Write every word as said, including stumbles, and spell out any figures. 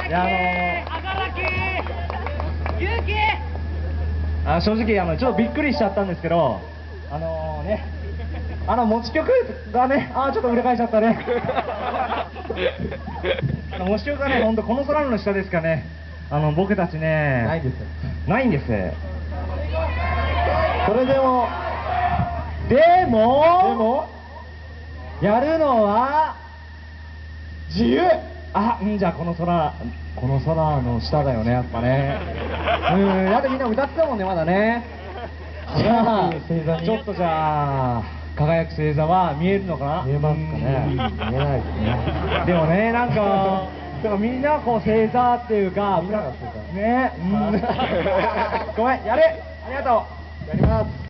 いや、あのー、あ正直あのちょっとびっくりしちゃったんですけど、あのー、ね、あの持ち曲がね、あーちょっと裏返しちゃったね。あの持ち曲がね、本当この空の下ですかね。あの僕たちね、 ないです。 ないんです。 それでもでもでもやるのは自由。 あ、んじゃあこの空、この空の下だよね、やっぱね。うん、だってみんな歌ってたもんね、まだね。じゃあ、ちょっとじゃあ、輝く星座は見えるのかな。 見えますかね。見えないですね。 でもね、なんか、だからみんなこう星座っていうか、 みんなが星座ね、うん。ごめん、やれ、ありがとう。 やります。